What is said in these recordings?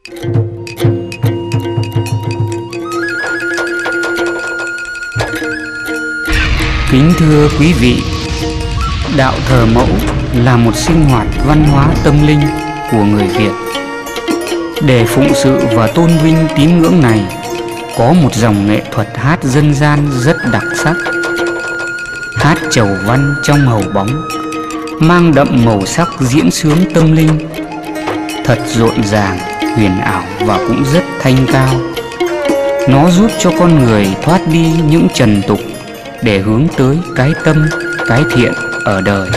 Kính thưa quý vị, đạo thờ mẫu là một sinh hoạt văn hóa tâm linh của người Việt. Để phụng sự và tôn vinh tín ngưỡng này, có một dòng nghệ thuật hát dân gian rất đặc sắc. Hát chầu văn trong hầu bóng, mang đậm màu sắc diễn xướng tâm linh, thật rộn ràng, huyền ảo và cũng rất thanh cao. Nó giúp cho con người thoát đi những trần tục để hướng tới cái tâm, cái thiện ở đời.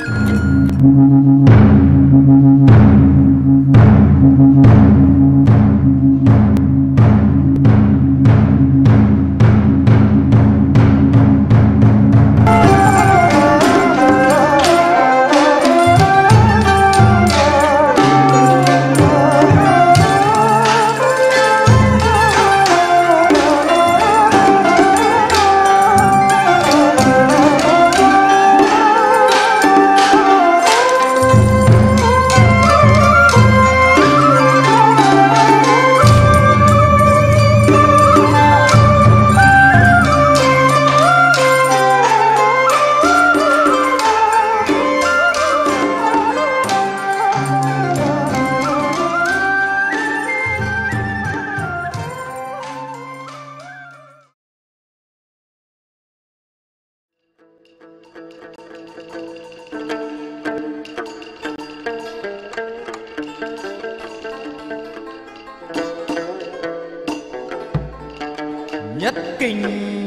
Nhất kinh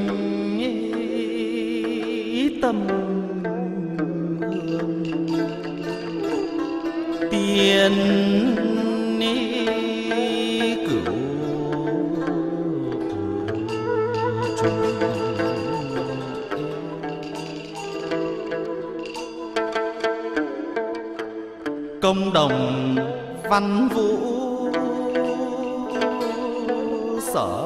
tâm hương tiên cửu trùng, công đồng văn vũ sở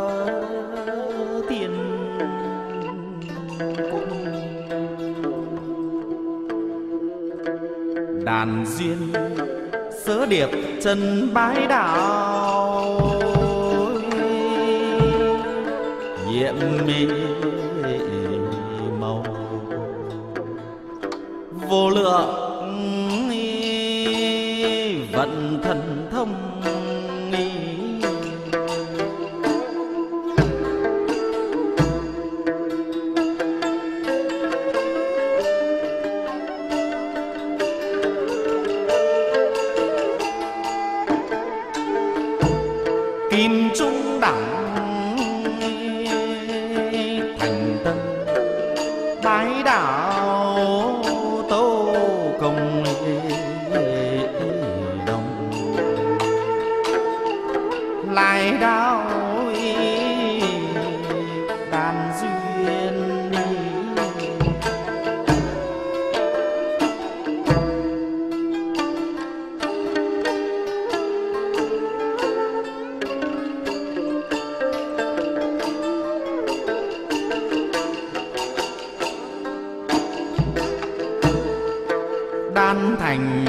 đàn duyên sớ điệp chân bái đạo, nhiệm mê màu vô lượng vận thần thông. Kim trung đẳng thành tâm bái đạo, tâu công đồng lại đạo đàn duyên. Đan thành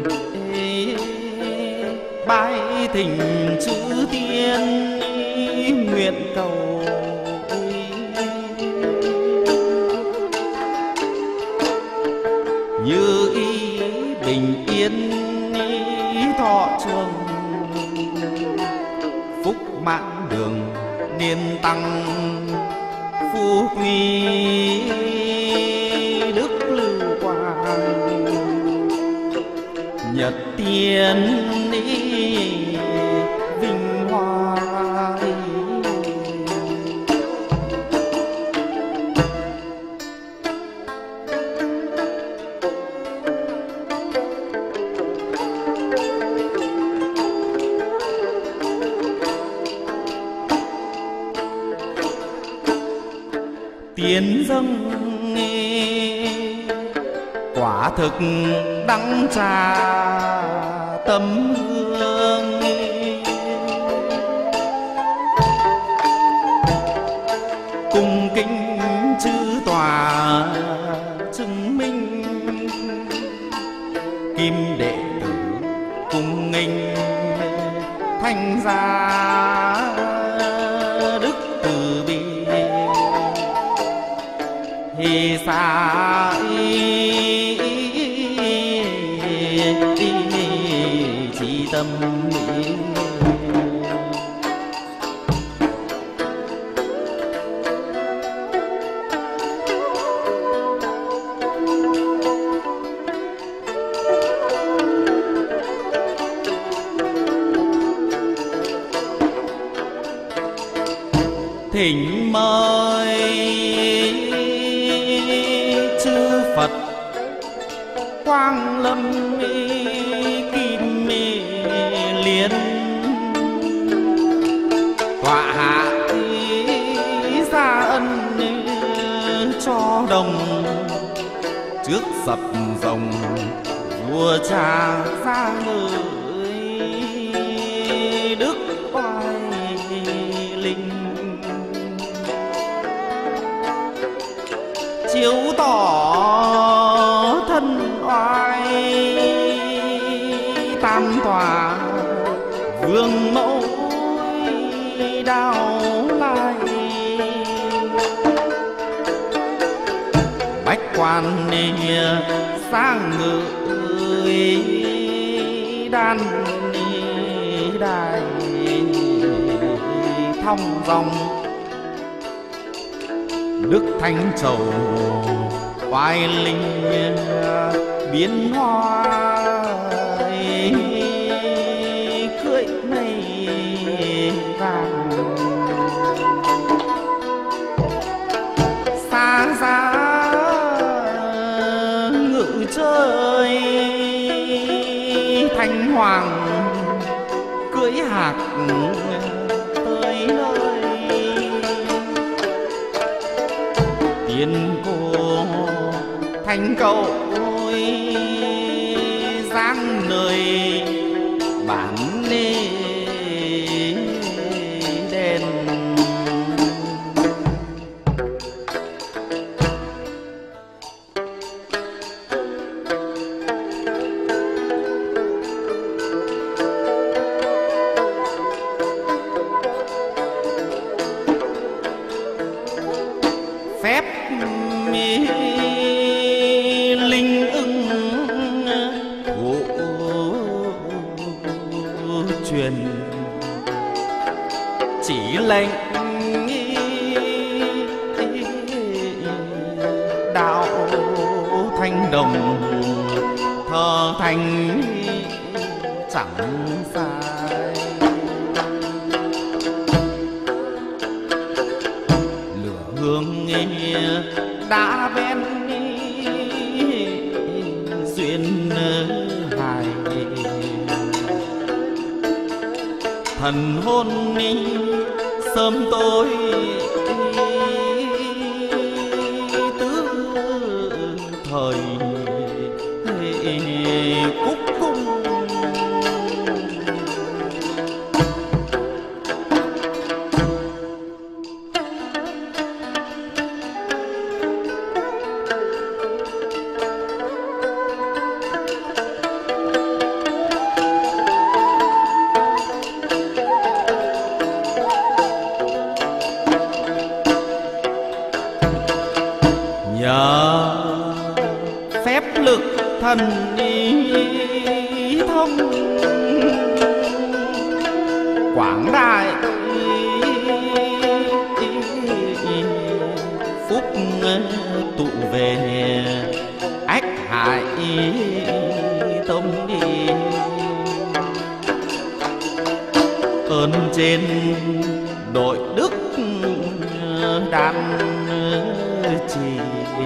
bái thỉnh chữ tiên, nguyện cầu như ý bình yên thọ trường, phúc mãn đường niên tăng, phú quý đức lưu quang, nhật tiên vinh hoa. Tiến dâng quả thực đắng trà tấm hương, cung kính chư tòa chứng minh, kim đệ tử cung nghênh thành ra đức từ bi thì xa chỉ tâm mỹ. Thỉnh mời chư Phật quang lâm kim liên tọa hạ gia ân cho đồng trước sập rồng vua cha ra ngợi đức oai linh chiếu tỏ thân oai tam tòa vương mẫu đao lai bách quan sang ngự đan đài thong dong đức thánh trầu oai linh biến hoa cưỡi mây vàng xa giá ngự chơi thanh hoàng cưỡi hạc tới nơi tiên cô thành cậu giang nơi bản đèn phép linh ưng hộ truyền chỉ lệnh đạo thanh đồng thờ thành chẳng sai lửa hương đã bên duyên hài thần hôn sớm tối tứ thời cúc cung nhờ phép lực thần thông quảng đại phúc tụ về ách hại tông đi ơn trên đội đức đan trì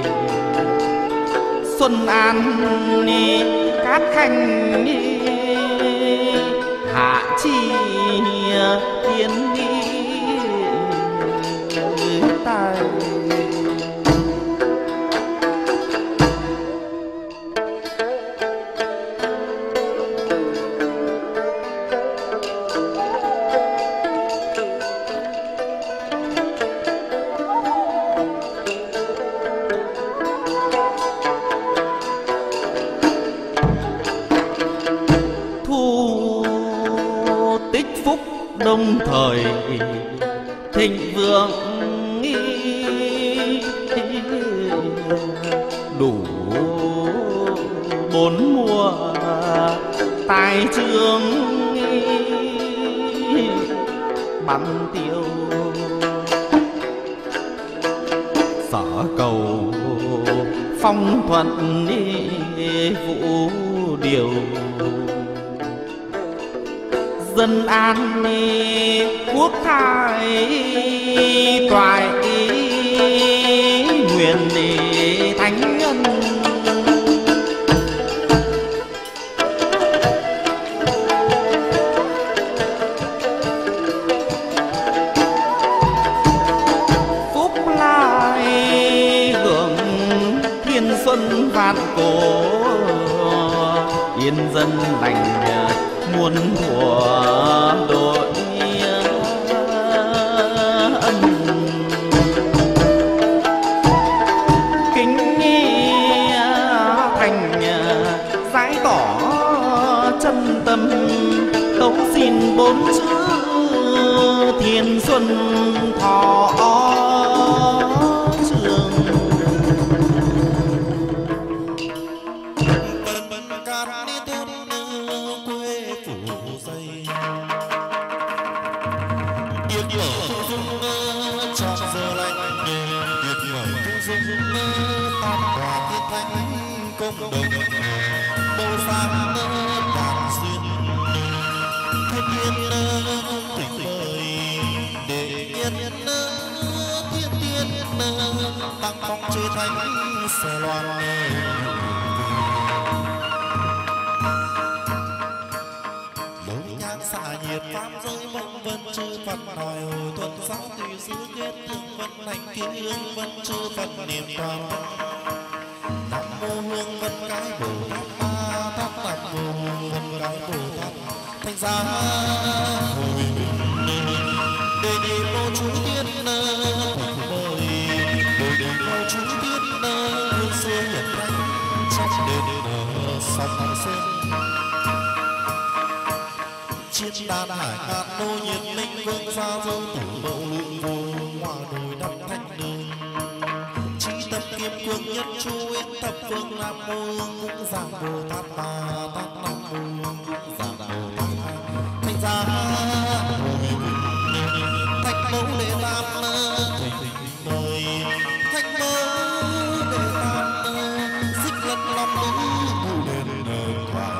xuân an cát khanh hạ chi tiến tài phúc đồng thời thịnh vượng đủ bốn mùa tài trường bắn tiêu sở cầu phong thuận vũ điều dân an quốc thái toại nguyện thánh nhân phúc lai hưởng thiên xuân vạn cổ yên dân lành muôn thuở đội ân kính thành giải tỏ chân tâm tấu xin bốn chữ thiên xuân thọ trường chư thánh xe loan đấu nhang xạ nhiệt pháp giới vân vân chư Phật đòi hồi tuần sáu tùy xứ kết thương vân thành kiến hương vân chư Phật niệm toàn nam mô hương vân cái bồ tát ma tát nam mô hương vân cái bồ tát thành ra hồi đề nghị mô chú tiên chú biết hương xưa nhật thanh trong đền sông sơn chiến đàn hải ngàn nô nhiệt minh vương gia vương tử mẫu lượng vô hòa đồi đắp thanh đường trí tâm kim cương nhất chu yên thập phương nam mô hương cũng giảng bồ tát ma tát nam mô hương cũng giảng bồ tát thành ra thạch mẫu lễ tam mời thạch mẫu để tam xích lân long nữ đền thoại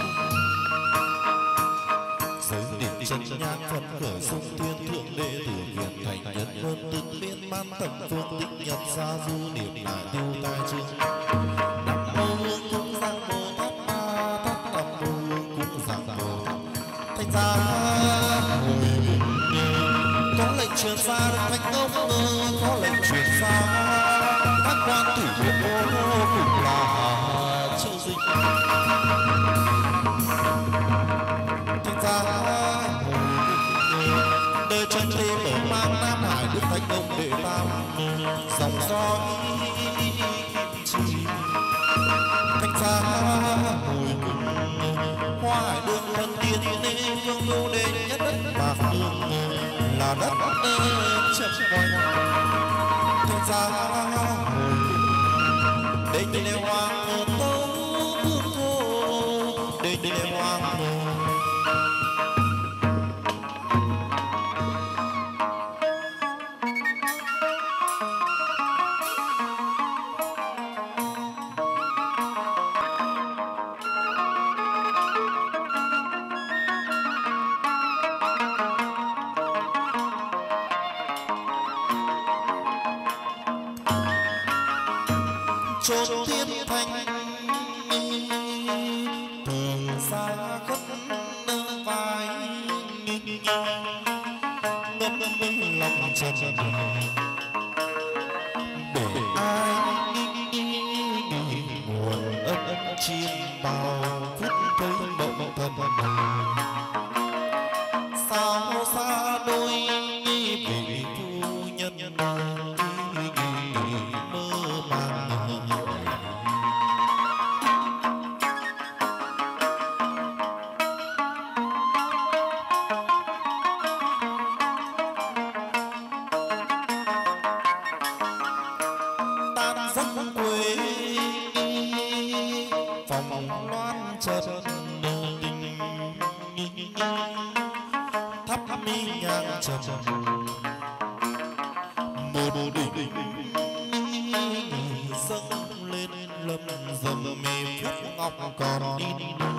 giới niệm chân nhang phật khởi sung tuyên thượng đệ tử hiền thành nhân vân tự miên man tầm phương tịnh nhật gia du niệm lại tiêu tai chương nam mô hương cũng giảng bồ tát ma tát nam mô hương cũng giảng bồ tát thành ra có lệnh truyền ra thánh ông có lệnh truyền ra các quan thủ viện ô cũng là chữ dịch thành ra đời chân thế mở mang nam hải đức thánh ông đệ tam dòng gió chỉ thành ra hoa hải đường thần tiên nê vương đô đệ nhất đất bạc đường là đất chậm quanh thành ra đây đây là hoàng tố vương thô đây đây là hoàng chốn thiên thanh thường xa khuất vai ngâm lòng trần để ai nguồn ân chim bao phút thấy mộng thân sao xa đôi vị phu nhân mơ màng thắp mi nhang trầm một đỉnh dâng lên lầm dầm mê phúc ngọc còn đi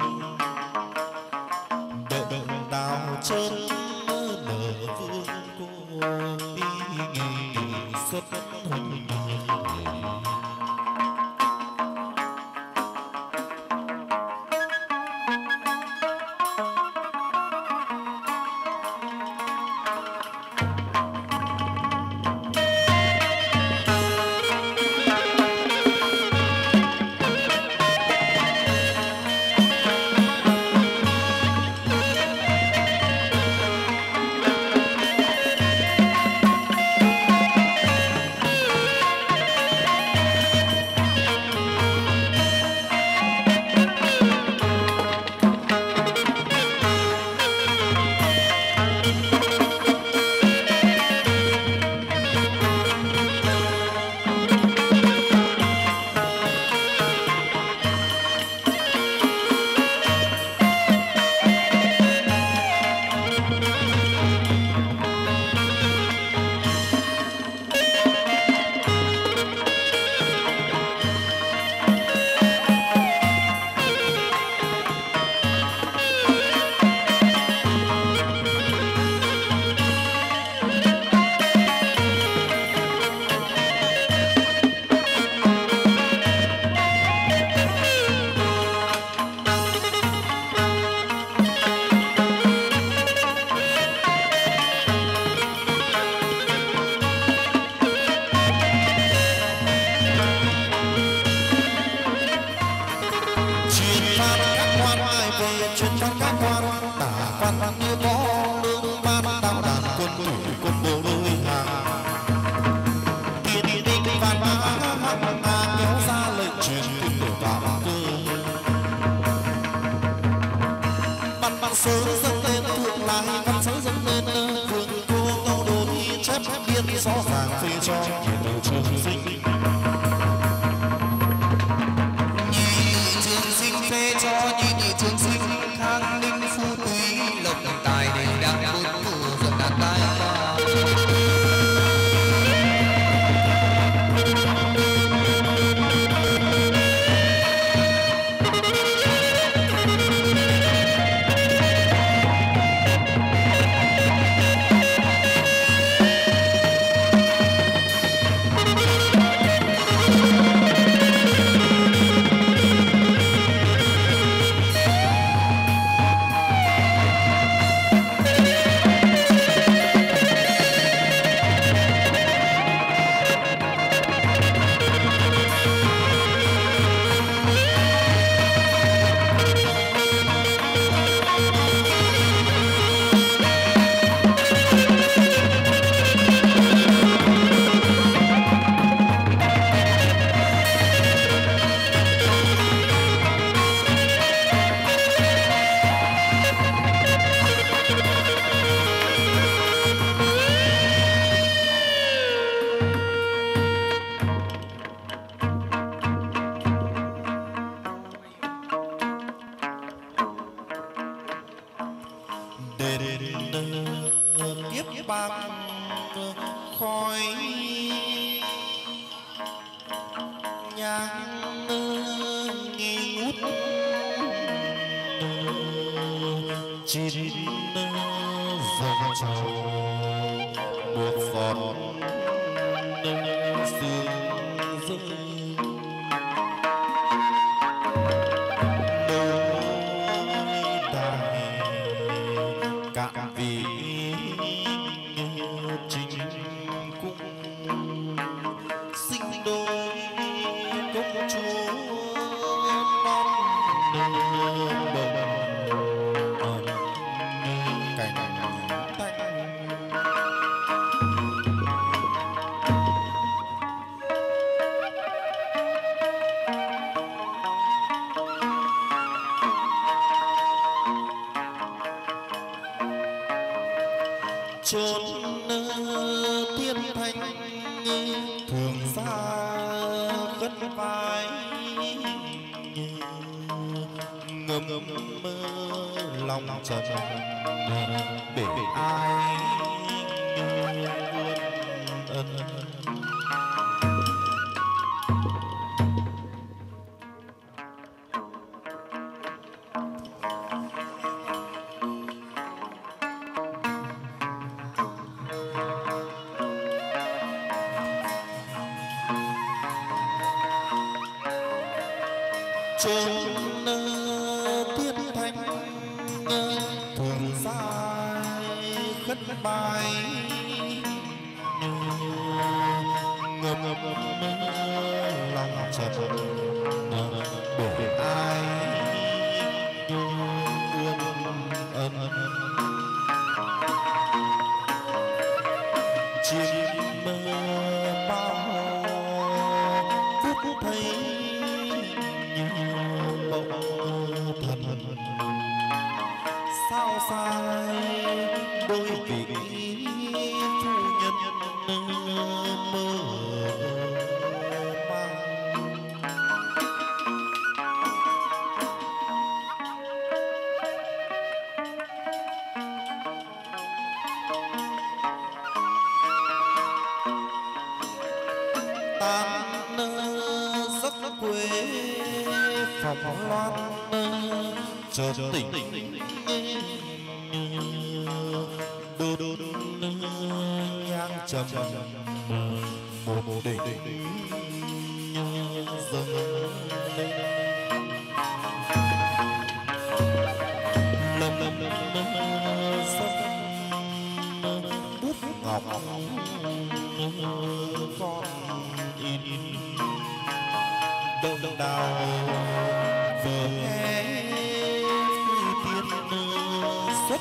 đợi đào chân nở vương cô nghị xuất hình. chốn thiên thanh thường xa cất vai ngầm mơ lòng trần để ai ân trên tiết thanh thường dài khất bài ngập lòng trần để ai buông ân chim bao phút thấy thần sao sai đôi vị phu nhân mơ mang tan giấc quê phòng loan chợt tỉnh đô đô nhang trầm một đỉnh dâng lâm sắc bút ngọc con in đông đào vừa nghe tiên xuất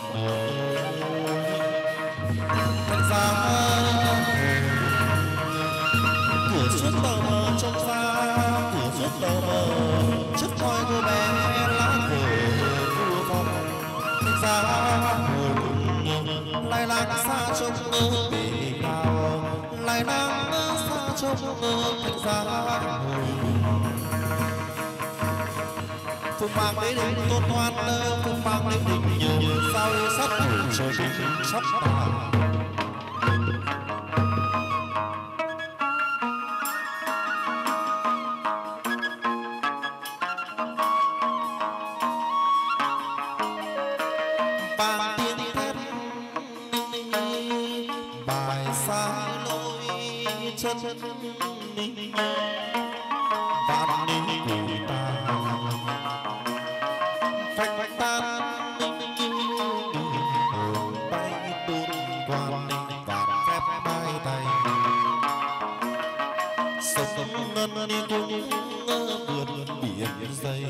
thành ra cửa suốt tờ mờ trông ra cửa suốt tờ mờ trước coi cô bé lá cờ vua phong thành ra lại lang xa trông mơ bể nào lại lang xa trông mơ thành ra phụng mang đến đỉnh tôn hoan phụng mang đến đỉnh nhờ sao sắp trời sắp tàn bàn tiếng thét bài xa lối chân vạn ninh cùi ta phách tan bay tuôn quan vạn phép bay tay sông ngân đi cũng vượt biển dây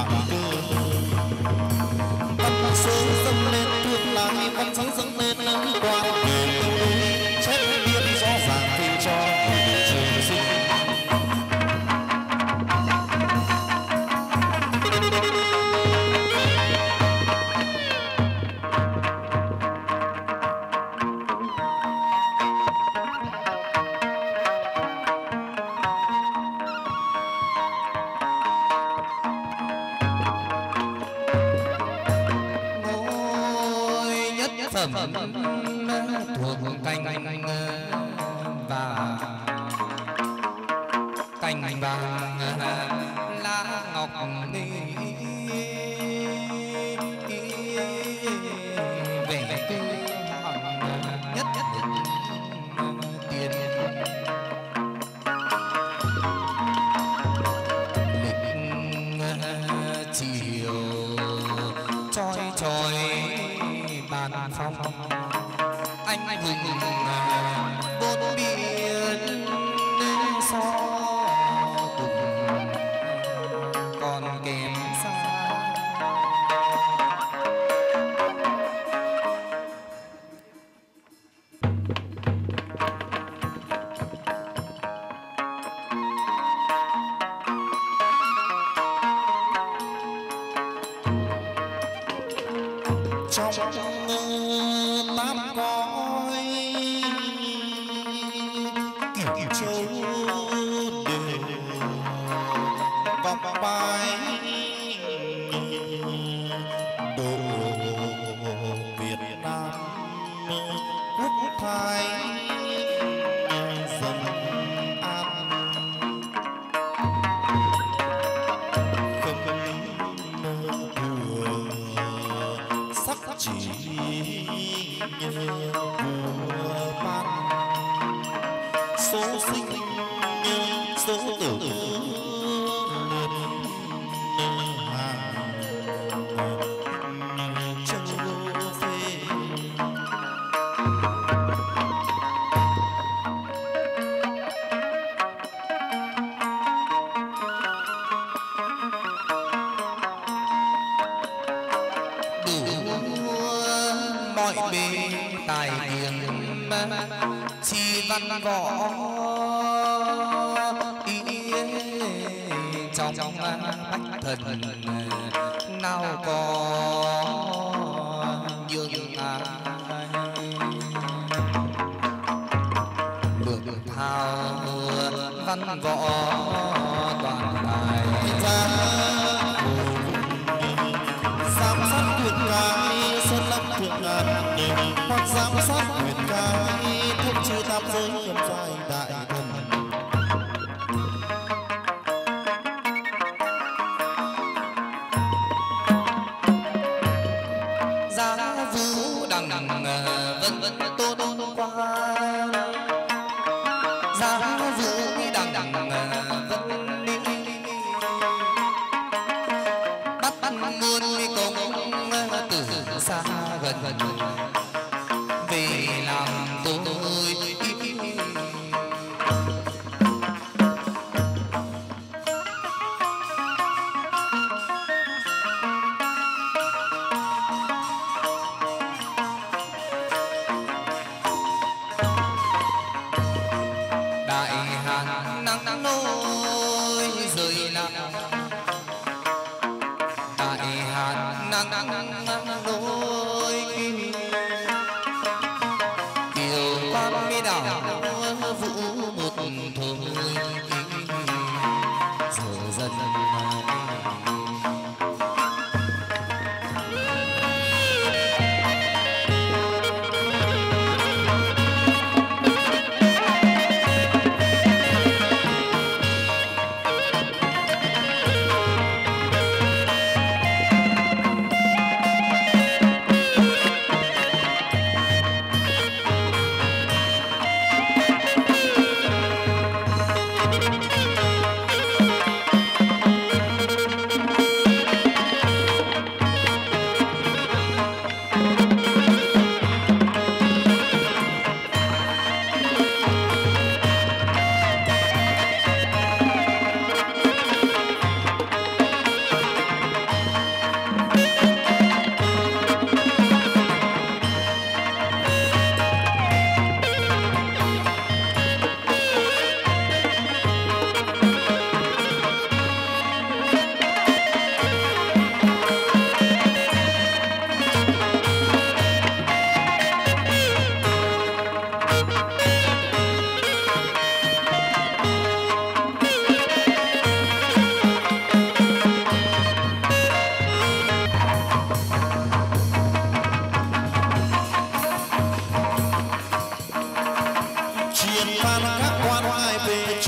vạn cơ văn sớ dâng lên thương lại văn sớ dâng lên quan về chết điên rõ ràng thì cho người trường sinh phẩm thuộc canh và cành vàng lá ngọc vẻ tư nhất tiền lịch chiều chói chói bàn phong anh hùng bốn biển so cùng còn kém xa trong tám cõi cửu châu đều vòng bài độ Việt Nam quốc thái dân an không thừa sắc chỉ vừa ban số sinh số tử hàng châu phê mọi bề tài hiền chi văn võ ý trong bách thần nào có nhường ai được thao văn võ toàn tài giám sát quyền cái sơn lâm thượng ngàn hoặc giám sát quyền cái thông trừ tam giới cầm dài đại thần giá vũ đằng vân tôn qua giá vũ đằng vân đi bắt muôn công từ xa gần về làm tôi đại hàn nắng nôi rơi nặng đại hàn nắng nôi kiều quan mi đảo vũ một thôi giờ dần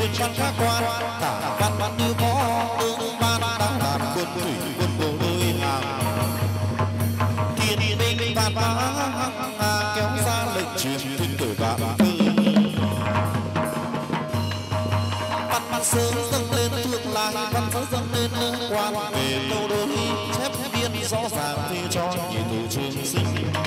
truyền văn các quan cả văn như có tướng ban đang đàn quân thủy quân bộ đôi hàng thiên binh vạn mã kéo ra lệnh truyền thiên cử vạn tư văn sớm dâng lên thượng lai văn sớm dâng lên quan về câu đối chép biên rõ ràng thì cho nhị thủ trường sinh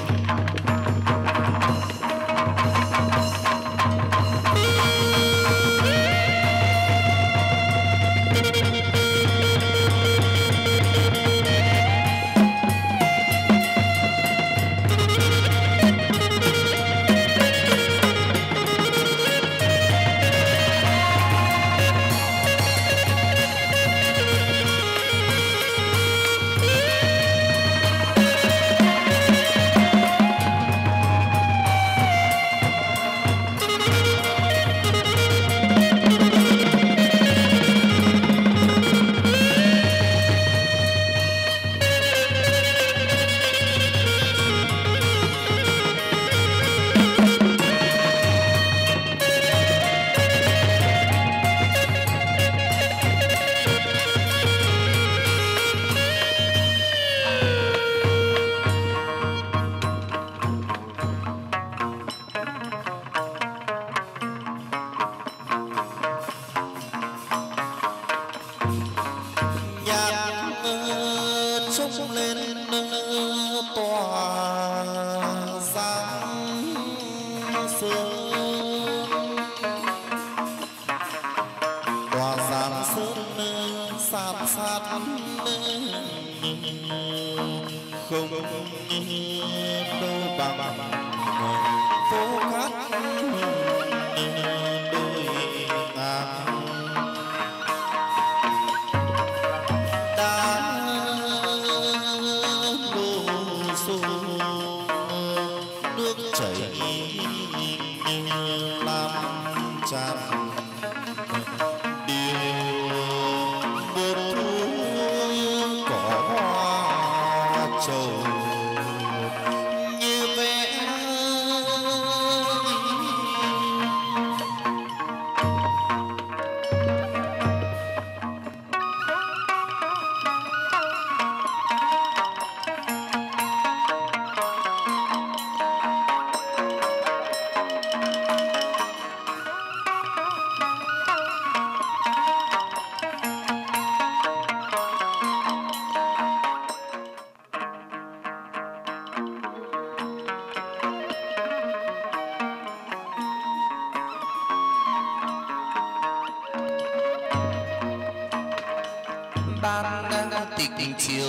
tình chiều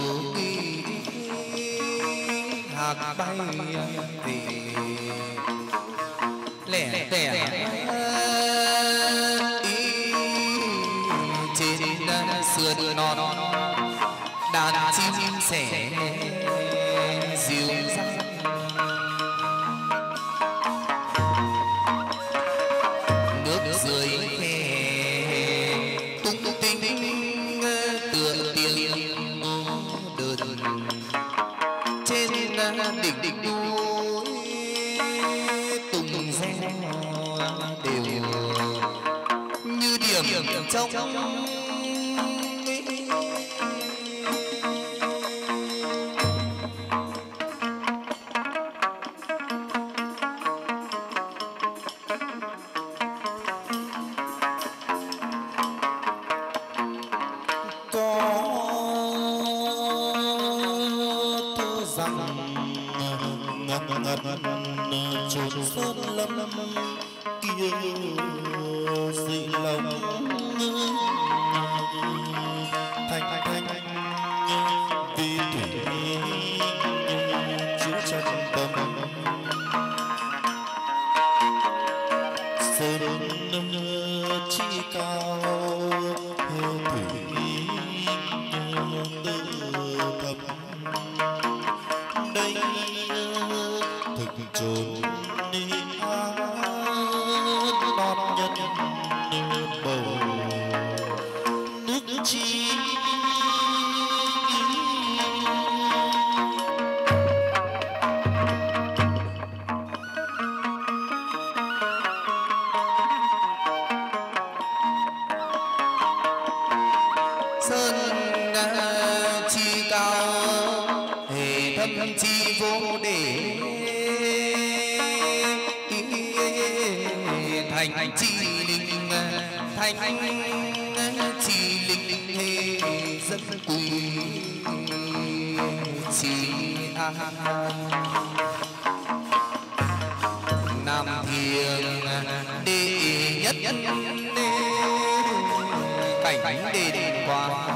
nghi hạt bay về lẻ tẻ trên sườn non đàn chim sẻ dịu dàng nước dưới khe tung tinh tựa tiếng đơn trên đỉnh đỉnh núi tùng reo đều như điểm trong chốn sơn lâm kia dị lòng thanh thanh vì thủy chứa chân tâm sơn chi cao thủy tư thập đây thực chốn ni an non nhân bầu nước chi sơn chi cao hệ thâm chi vô để thành chi linh thành chi linh hề dân quý chi nam thiền đệ nhất cảnh đền quang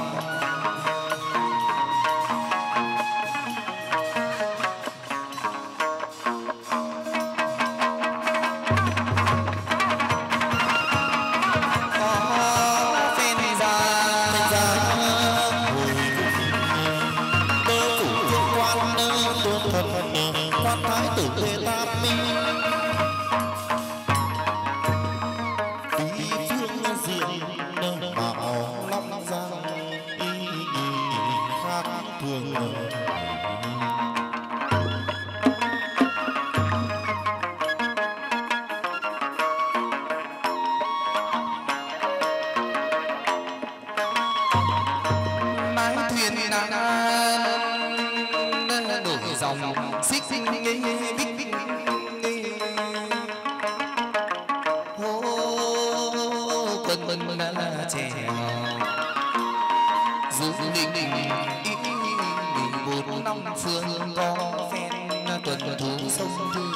quan thái tử Lê Tam Mi tùy phương diện bảo long giang khác thường mái thuyền đổi dòng xích bích bích hô quân trẻ dù đình bốn năm phương có phen tuần thú sông thương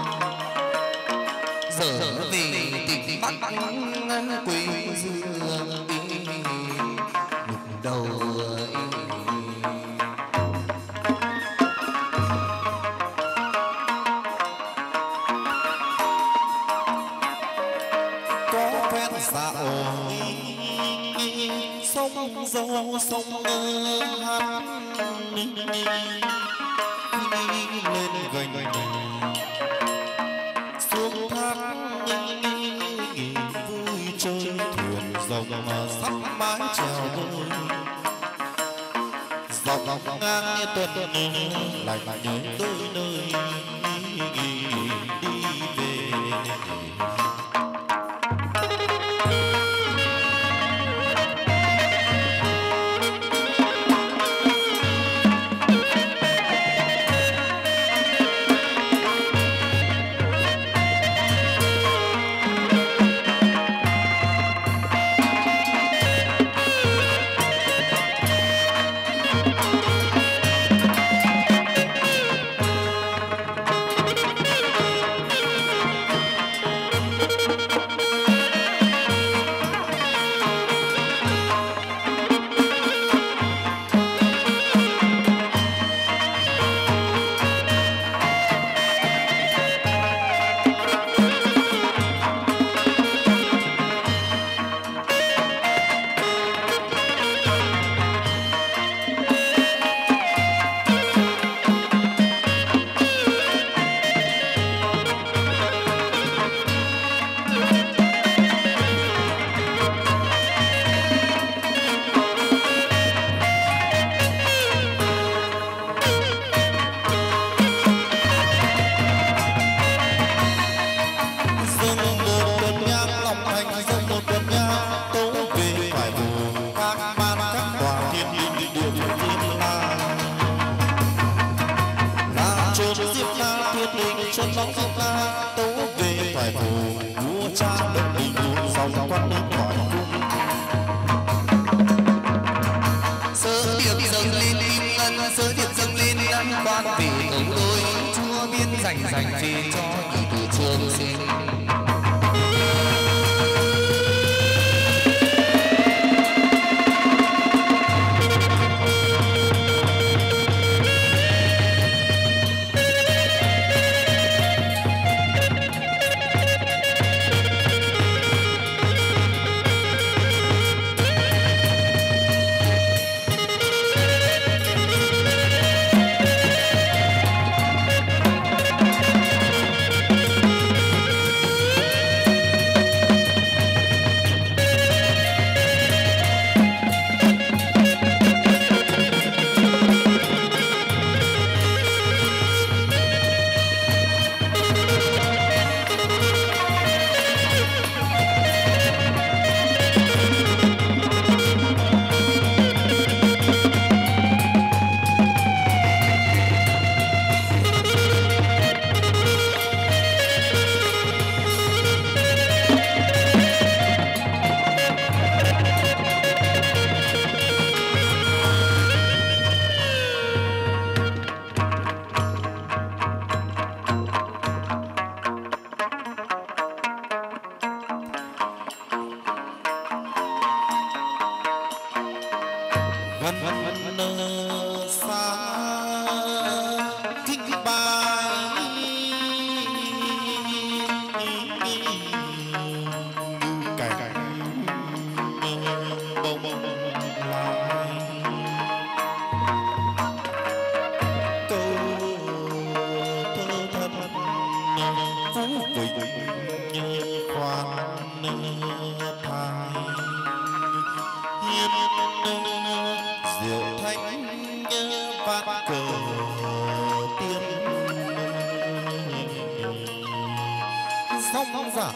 giờ về tỉnh Bắc quê dương đục đầu dạo sông dâu sông hát lên gành xuống thác vui chơi thuyền rồng sắp mái chèo đôi dọc ngang tuần lạnh nhớ đôi nơi đi về dành về cho từ trường sinh gần xa kinh bài cảnh bông lại câu thơ thật phú vịnh khoan thai hiên diệu thanh vát cờ tiên song giả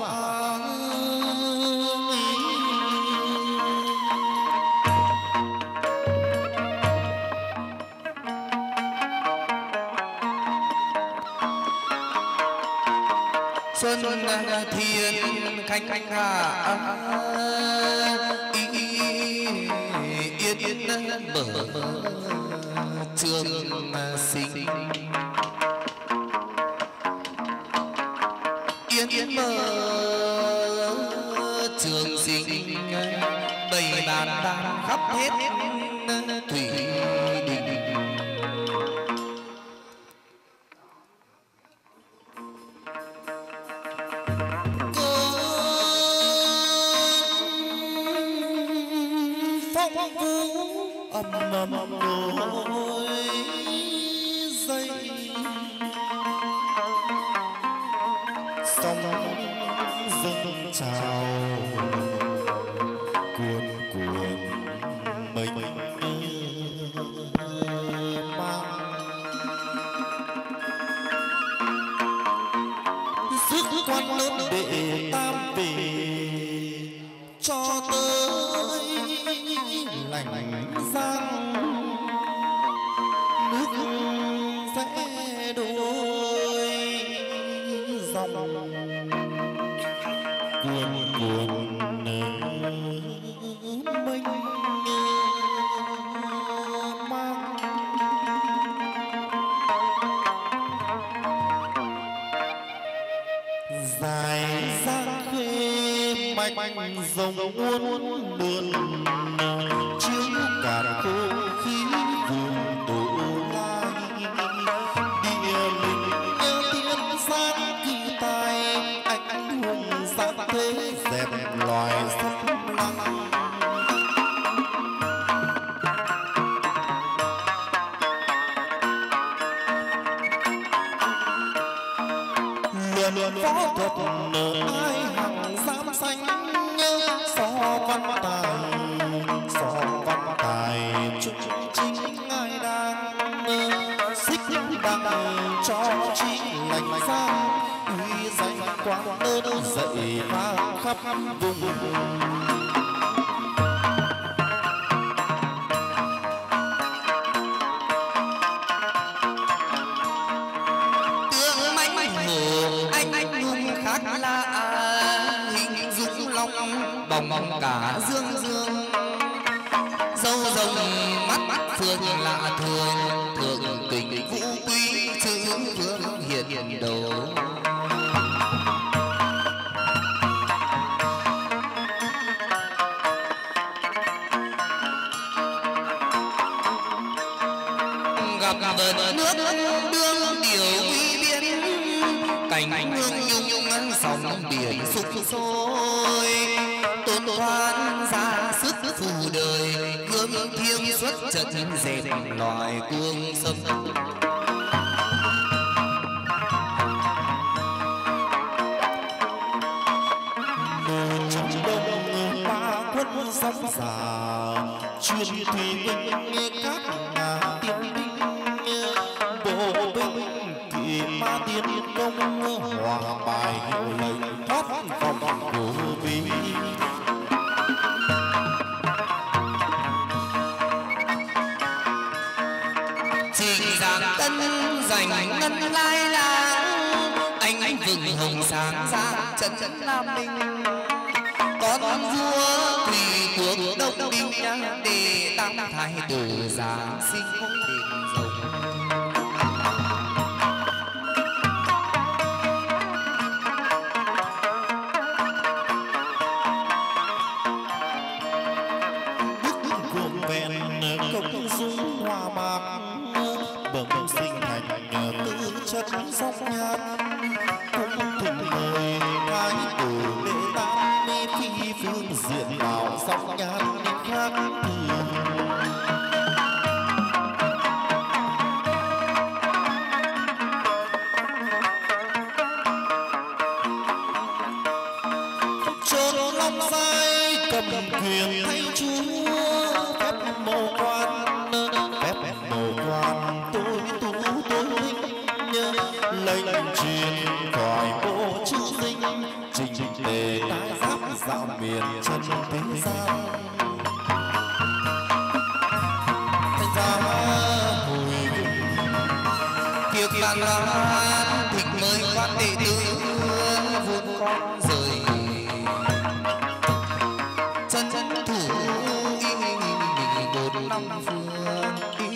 xuân thiên khánh hạ yên yên bờ trường sinh yên yên bờ trường sinh bầy bàn đàn khắp hết thủy đình. phong vũ ầm ầm nổi dậy sóng dâng trào cuồn cuộn mênh mang sức quan lớn để tam về cho tới lành giang nước vẽ đôi dòng cuồn cuộn mênh mang dài giang khê mạch rồng uốn lượn chiếu cả không khí vùng tổ lai địa linh tiên gian kỳ tài anh hùng sáng thế dẹp loài sắp lăng lượn võ thuật ai hằng dám xanh so văn tài chúc chính ai đang xích đặng cho chi lành giang uy danh quang lớn dậy vang khắp vùng tướng mãnh hổ anh hùng khác lạ hình dung long bồng cả dương dương dâu rồng mắt phương lạ thường thường tình vũ quý chữ vương hiền đầu gặp vần nước đương điều uy biên cảnh hương nhung sóng biển sục sôi tôn thoan ra sức phù đời gươm thiêng xuất trận dệt loài cuồng sâm trong đông ba quân sóng già chuyên thủy binh các ngà tiên binh bộ binh thì ma tiên công hòa bài hiệu lệnh thoát vòng của vi trình giảng tân giành ngân lai lang anh vừng hồng sáng ra trận nam minh con vua thủy quốc đông đinh để tam thái tử giáng sinh ngôi đền rồng cuồng vẹn công dung hoa mạc bẩm sinh thành tư chất sóc nhát cũng thùng mời hai tổ lễ tam mê phi phương diện nào sóc nhát khác thường. Cầm quyền thay chúa phép mầu quan tôi tú tôi linh lệnh truyền khỏi bộ chữ linh trình tề tái giáp dạo miền chân thế gian thành ra hồi việc đàn lan thịnh mới quan đệ tử vốn con rời năm phương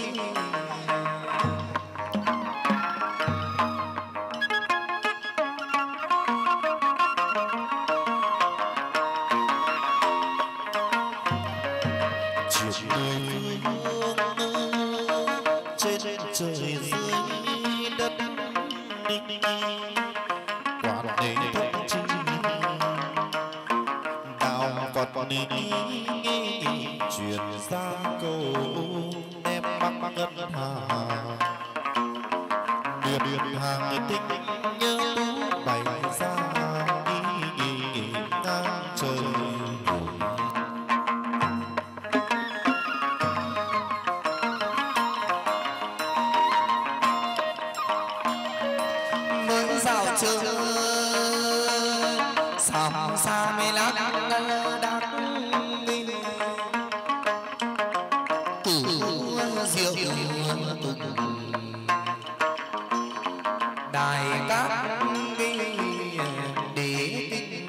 chuyện đời trên trời dưới đất quản để thất chi đạo Phật nên truyền ra câu em bắc ngân hà điệp hàng tích nhớ bày ra ngang trời mới dạo chơi sòng xa mê lắc đắc rượu tùng đài các đế kinh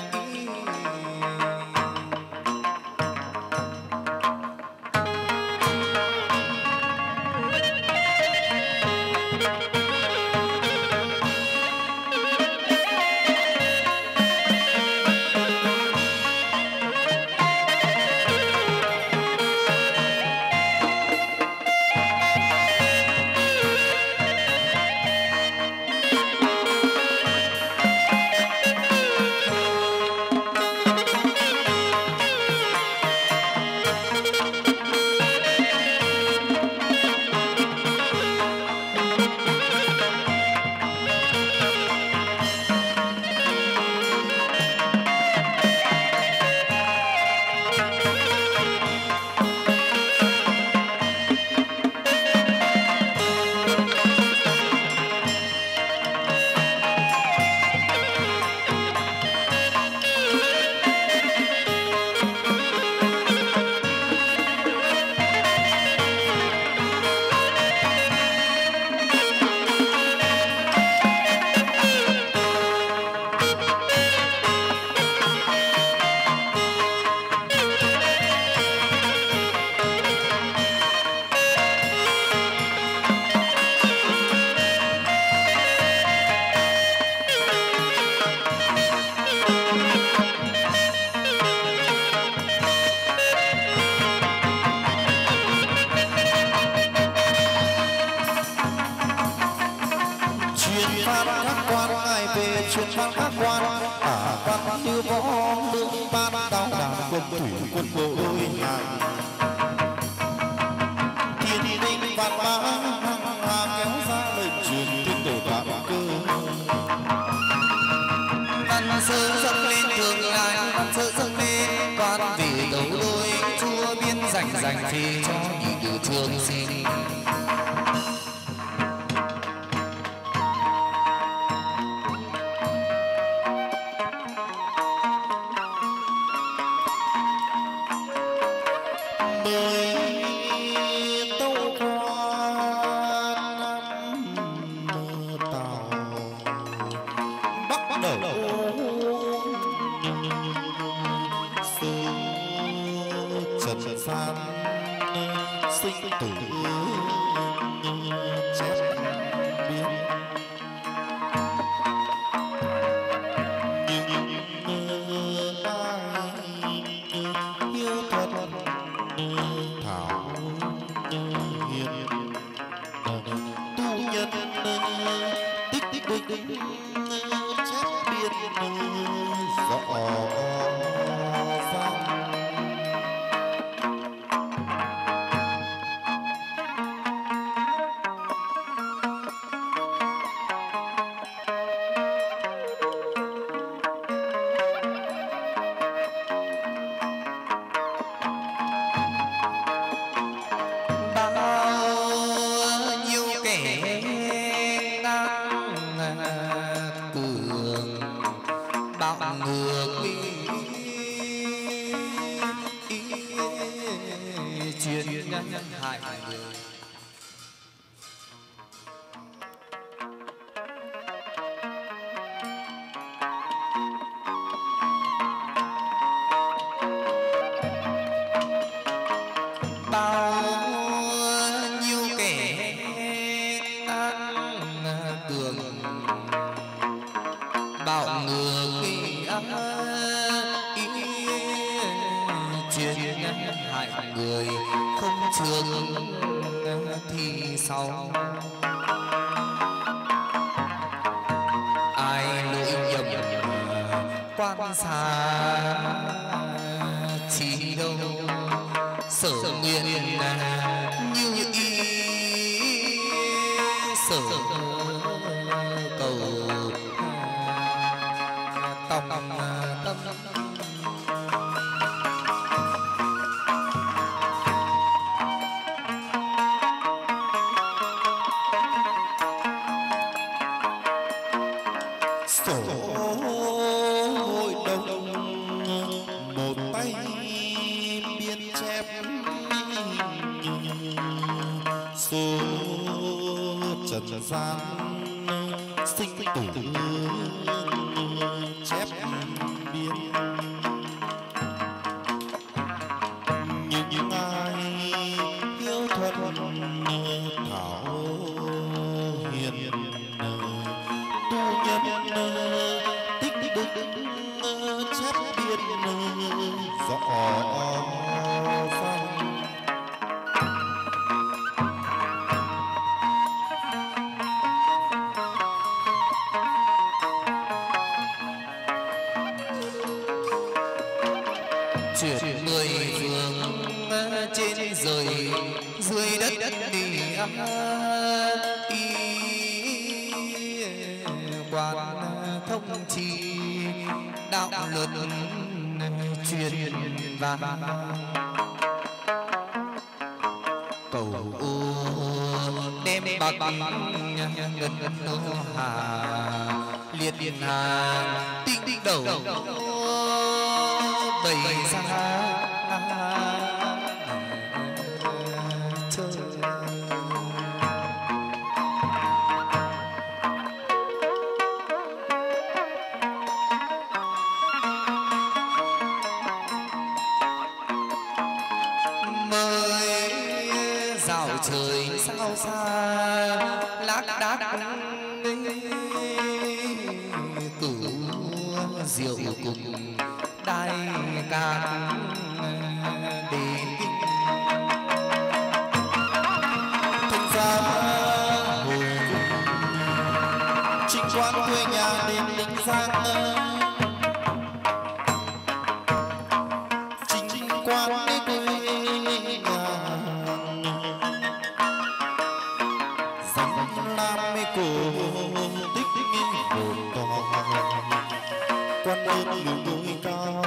truyền văn các quan văn như võ lương ban đao đàn quân thủy quân bộ đôi hàng thiên linh văn mã hàng kéo ra lệnh truyền thiên tổ tạm cơ văn sơ dâng lên thường lại văn sơ dâng lên quan vì đấu đôi chúa biên dành phê cho những điều thương xin gian sinh tử chép biên nhưng ai yêu thật thảo hại người không trường thì sau. Ai lỗi nhầm quan xa chỉ đâu sở nguyện như ý sở cầu tòng tâm. Trần gian sinh tử chép biên, những ai hiếu thuận thảo hiền tu nhân tích đức chép biên rõ ràng. Chuyển 10 phương trên rời dưới đất đi quan thông chi đạo luật truyền vang cầu đem bạc ngân nô hà liệt hà tinh đầu bày ra chơi. Mới rào trời sao xa lác đác cửu rượu cùng đại ca đến thành ra hồi trinh quan quê nhà đến Ninh Giang. Trinh quan quê nhà danh lam cổ tích hồn to quan ơn núi cao.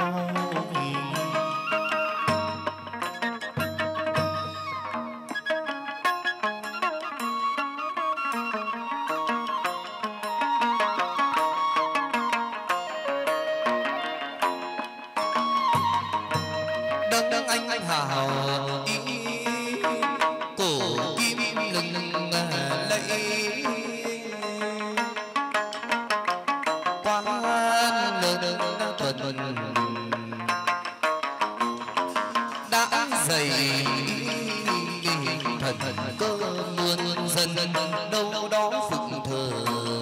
đấng anh hào ý cổ kim lừng lẫy quan lớn thuần đã dày thần cơ muôn dân đâu đó phụng thờ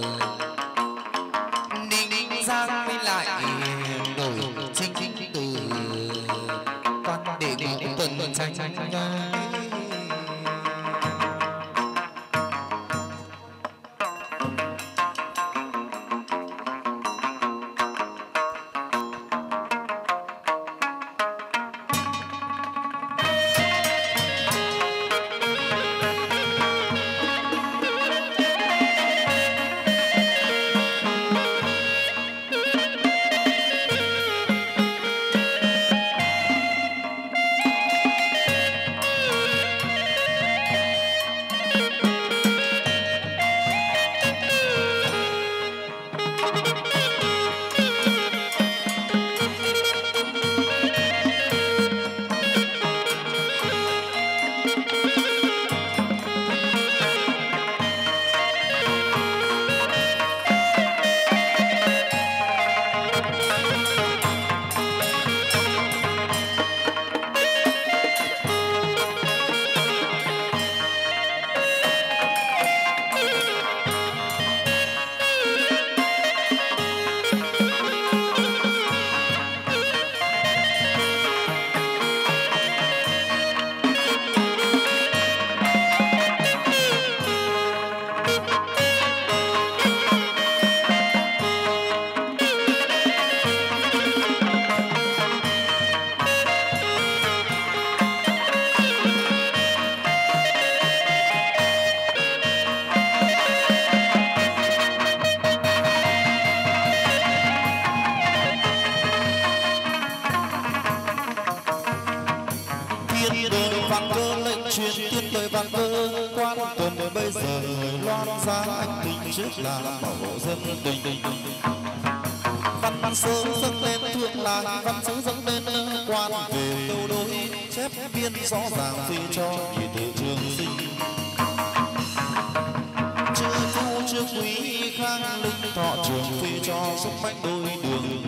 Ninh Giang mới lại đổi chính từ quan để ngũ tuần tranh. vạn cơ lệnh truyền tiên đời vạn cơ quan tuần bây giờ loan ra anh tình trước là bảo hộ dân tình văn sớ dâng lên thượng làng văn sớ dâng lên quan về câu đối chép biên rõ ràng phi cho nhị tự trường sinh chữ phu chữ quý khang linh thọ trường phi cho sức mạnh đôi đường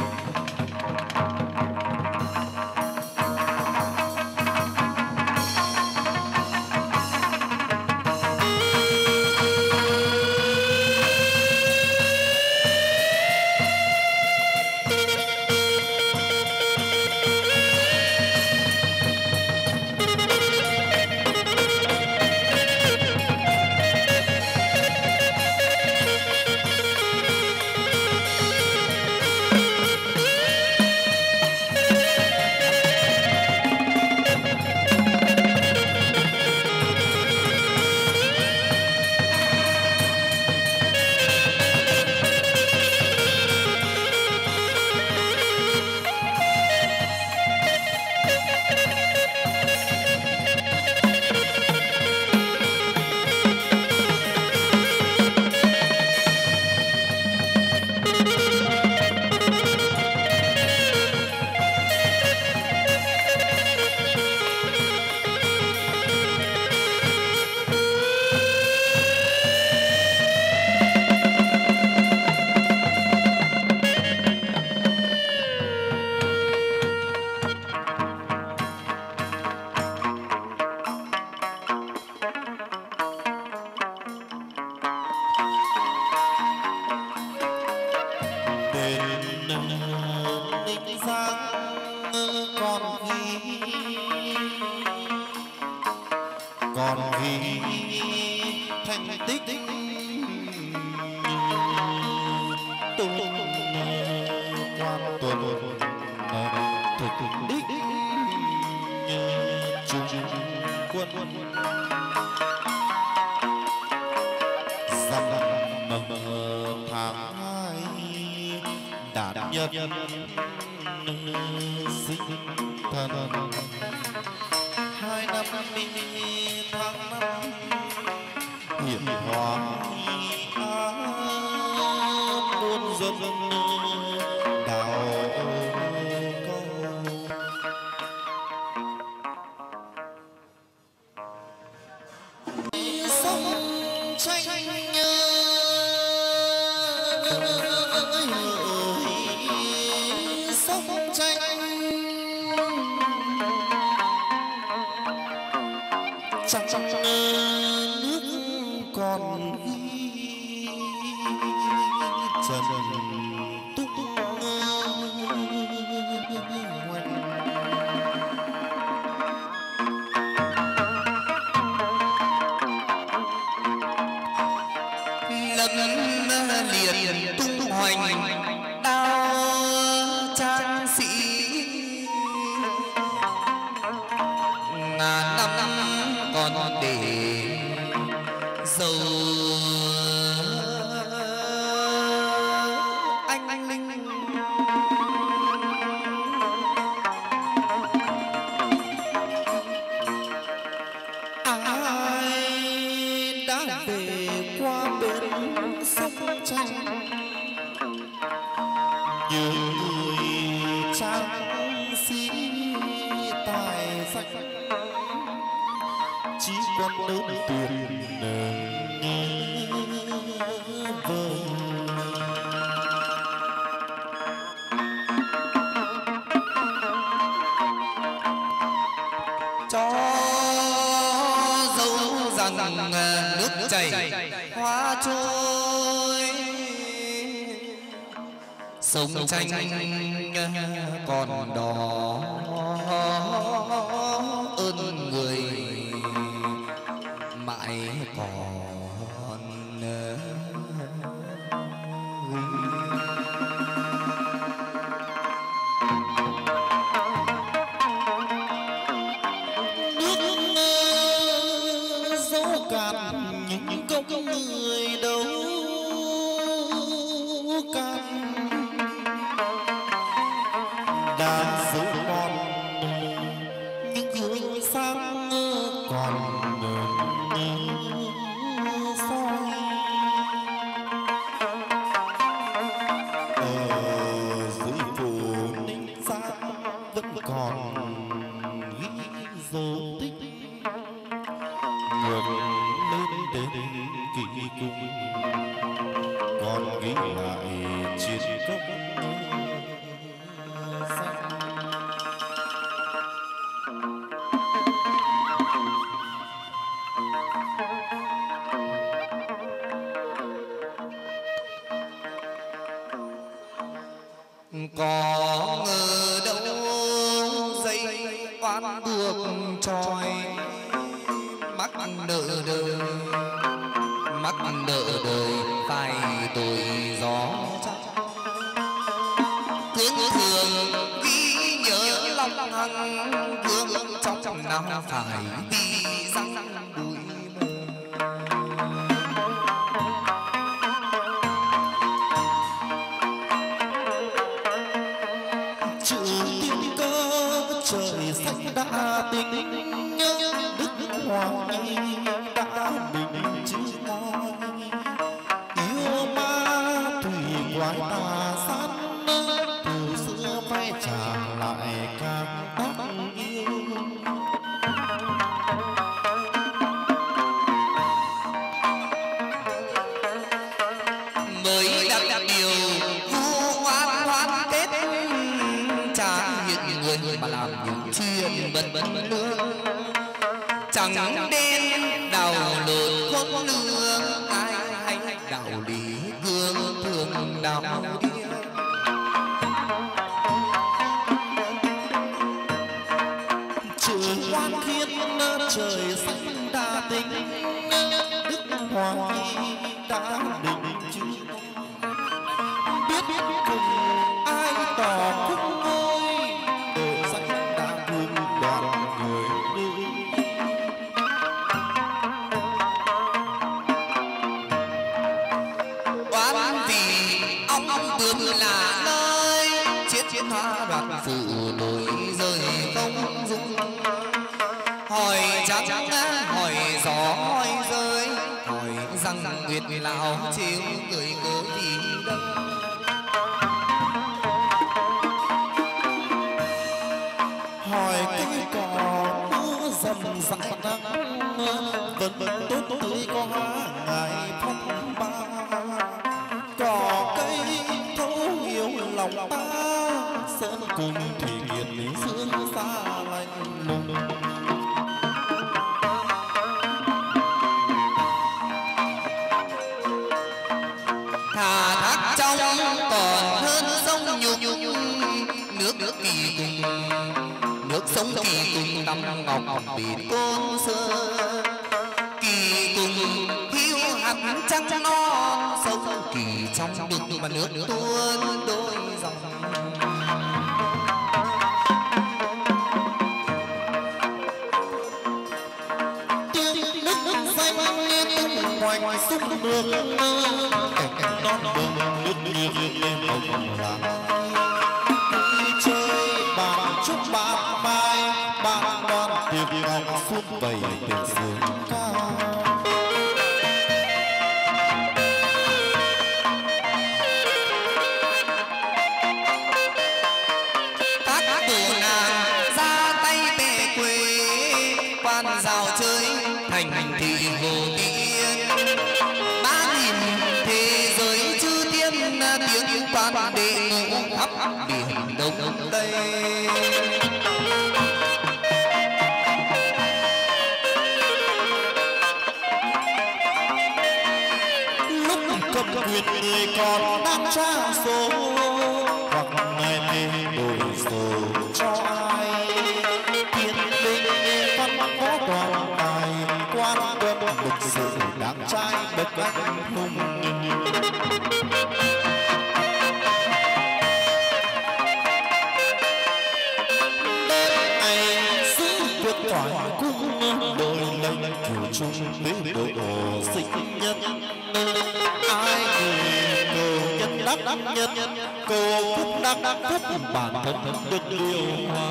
sông tranh còn đó ơn người mãi còn nước dấu cạn những công người đâu cạn đã giữ còn những gương sáng ghi dấu tích ngược lên đến kỳ cung, còn ghi lại chiến công danh. Có ngờ đâu dây oan buộc tròi, mắc nợ đời, mắc nợ đời phải tội gió trăng. Cương thường ghi nhớ lòng hằng vương trong năm phải đi răng bụi mờ. Trời xanh đã tính đức hoàng nhi đã định chữ ngôi, yêu ma thủy quái tà sát từ xưa phải trả lại càng đắc yêu. Mới đặt điều vu oan oan kết, trả hiện người mà làm những chuyện bần bần lương, chẳng đen đào lộn không lương, ai hay đạo lý gương thường đạo điên. Trường oan khiên trời xanh đa tình, đức hoàng nhi đã định chữ biết cùng ai tỏ khúc ngôi, độ xanh đã thương đoàn người đi. Oán vì ông bướm là nơi chiết hoa đoạt phụ đổi rơi không dung, hỏi trắng hỏi gió hỏi rơi, hỏi rằng nguyệt lão chiếu người cố vì đâu. Hỏi cây cỏ mưa dầm dặn nắng, vẫn tốt tươi có ngày phong ba, cỏ cây thấu hiểu lòng ta, sơn cùng thủy kiệt sương xa lạnh lùng. Thả thác trong còn hơn sông nhục, nước kỳ cùng nước sông kỳ cùng năm ngọc biển côn sơn, kỳ cùng hiu hạt trăng non, sông kỳ trong đực mà nước tuôn đôi dòng. Tiếng nước xanh tung hoành sông nước, cảnh non bừng nước nghiêng lên hồng làng. Chơi bạn chúc bạn mai, bạn đoan tiệc ngọc suốt bầy tiền sương ca. Các bộ nàng ra tay về quê, quan rào chơi thành thị hồ tiên. 3.000 thế giới chư thiên tiếng quan đệ ngũ khắp biển đông tây. Lúc cầm quyền người còn đang tra số, hoặc ngày nay đổi số cho ai. Thiên linh văn võ toàn tài, quan quân lịch sử đáng trai bậc anh hùng. Thoại cung đôi lệnh kiểu chung với độ sinh nhân, ai người cầu nhân đắc nhân, cầu phúc đắc phúc bản thân được điều hòa.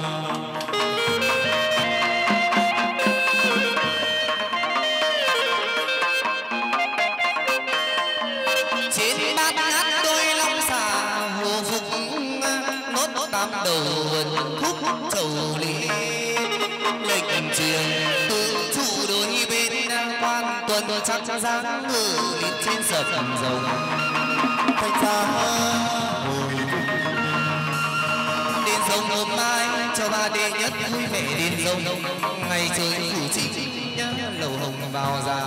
Trên bát ngát đôi long xà hồ phục, nốt tam đầu vần khúc trầu lý. lệnh truyền tự trụ đôi bên quan tuần chắc dáng ngự lên trên sập rồng thành ra đền rồng hôm nay cho ba đệ nhất vui vẻ đền rồng ngày trời phủ chính nhớ lầu hồng vào ra.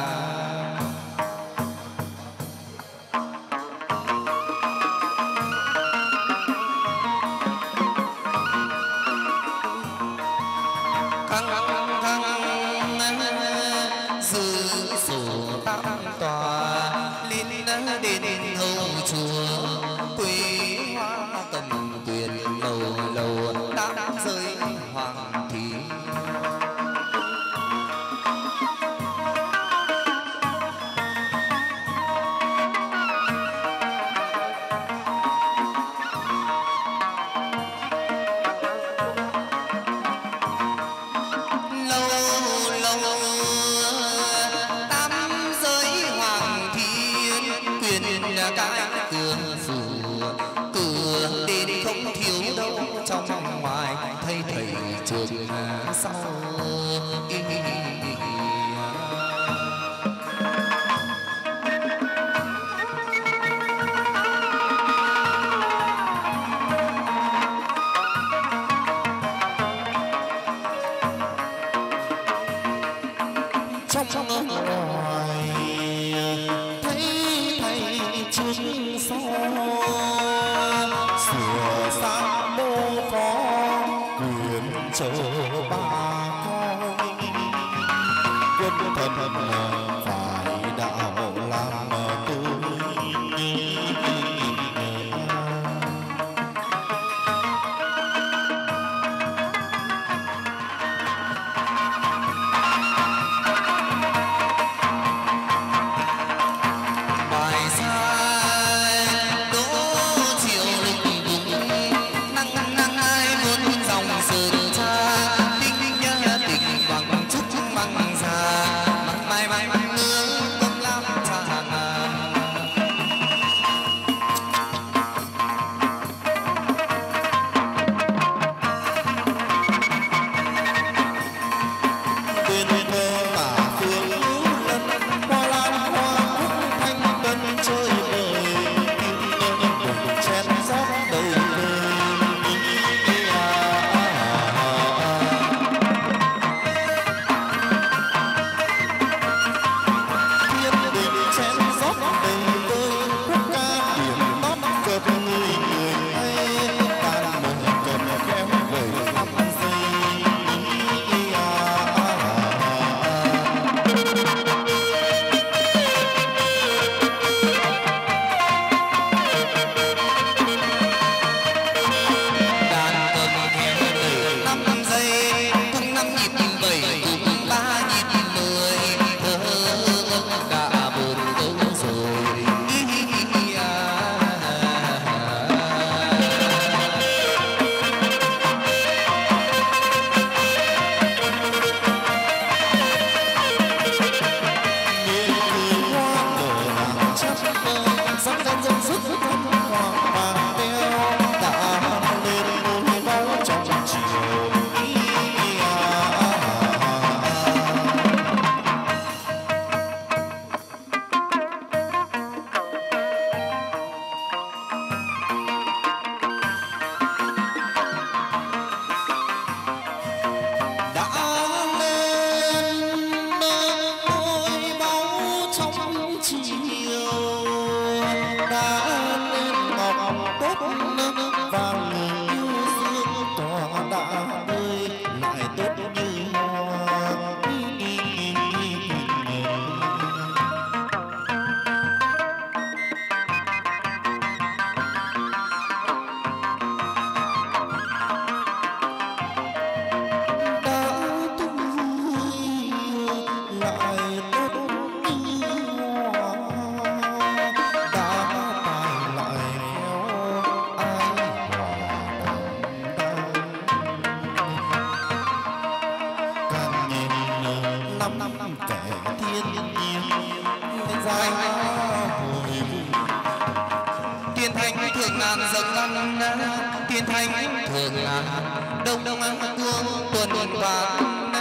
Thiên thanh thường đông đông cương tuần và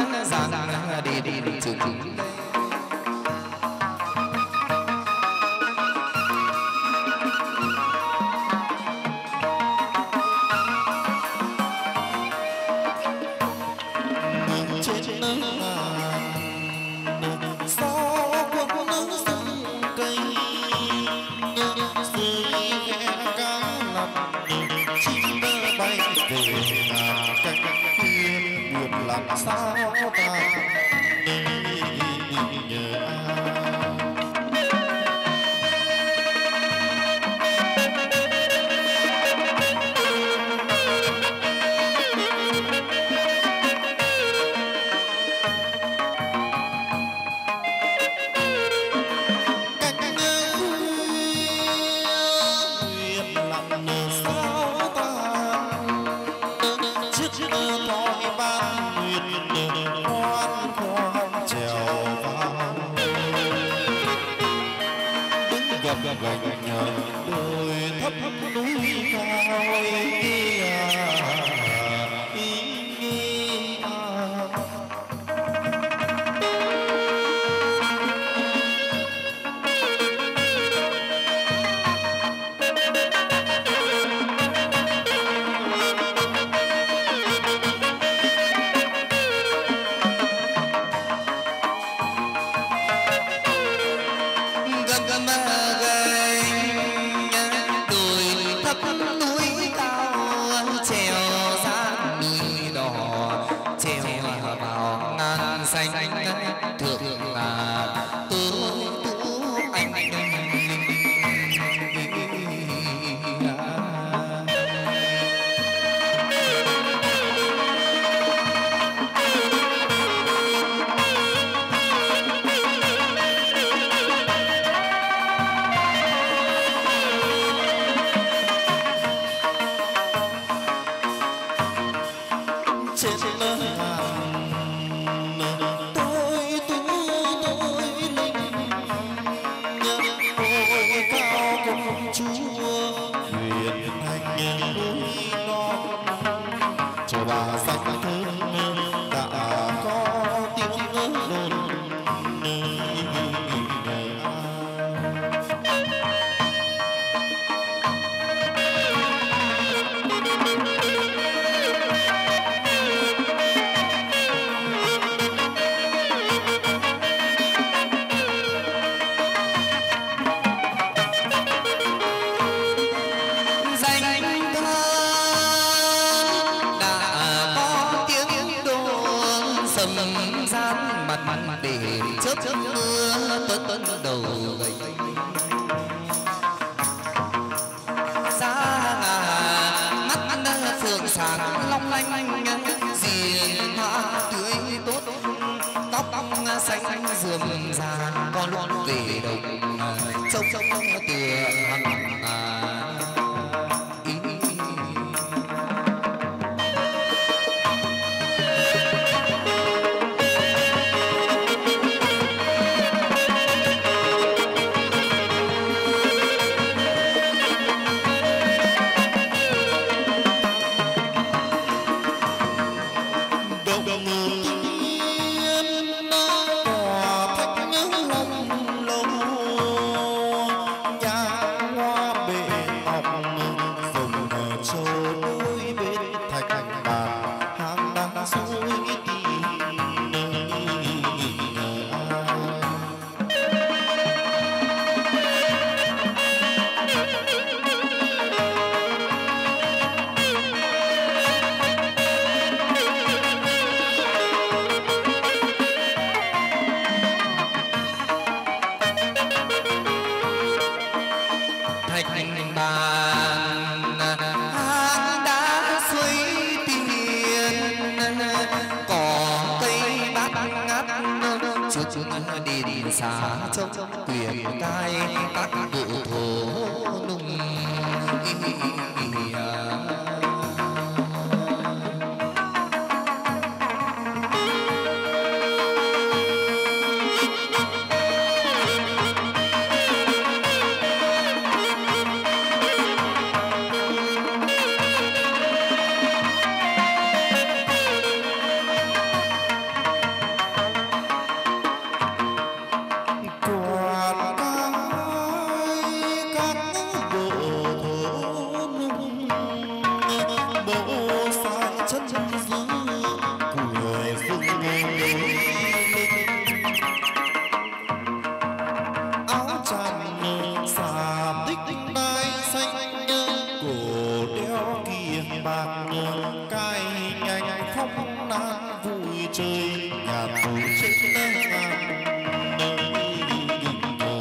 đền trừng trên nắng gió cuốn nắng sông cây dưới khe cá lặn chim bay về cánh thiên buồn làm sao ta nhớ gành đồi thấp núi cao xanh thượng là tú anh để chớp mưa tuấn đầu gầy xa mắt phượng sáng long lanh diền hoa tươi tốt tóc xanh rườm rà con luôn về đồng trông tựa xa trong quyền cai các cụ thổ nung chơi nhà tù trên ngàn nơi nghìn cổ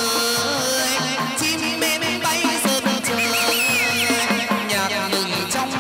trong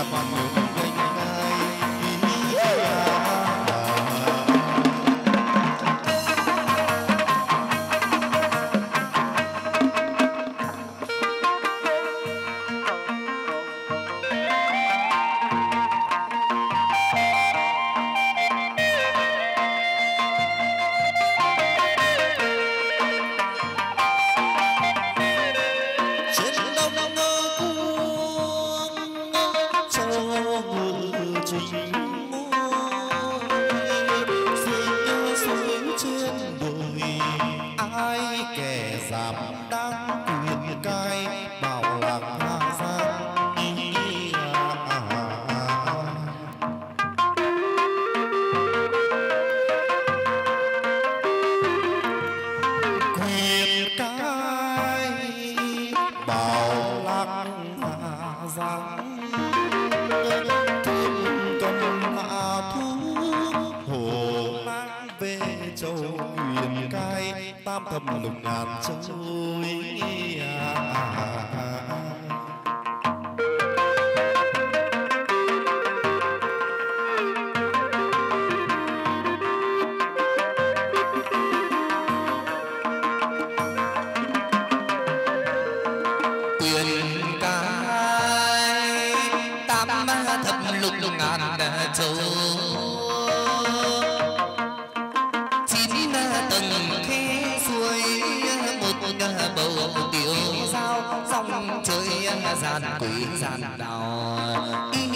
giàn quỷ giàn đào